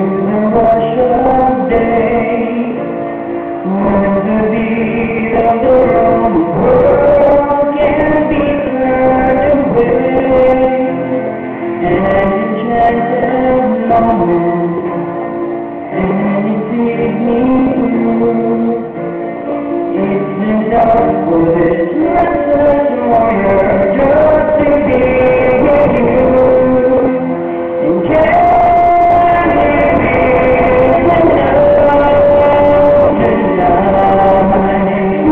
the rush of day, when the beat of the world can be turned away, and an enchanted moment, and it sees me through. It's been dark for this restless warrior just to be with you. And can it be enough tonight?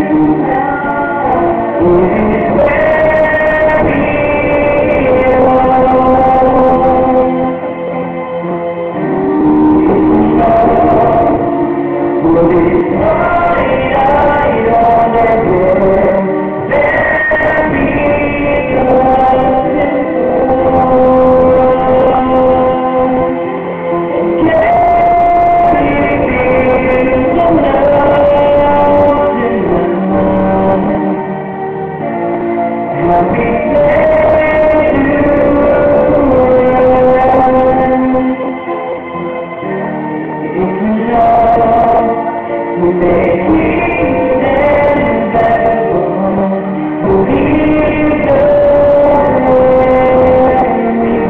It is where we belong. For this night I understand there be trust and can it be enough tonight? Happy day to love. We make me stand back home. Believe the way we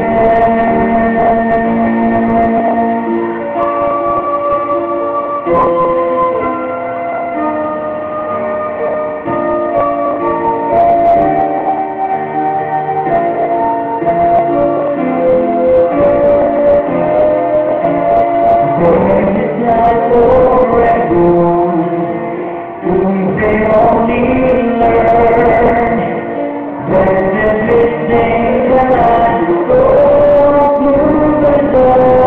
for everyone, they only learn that this thing that I go through the door.